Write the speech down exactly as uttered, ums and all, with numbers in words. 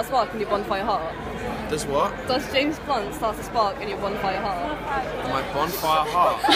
a spark in your bonfire heart? Does what? Does James Blunt start a spark in your bonfire heart? My bonfire heart.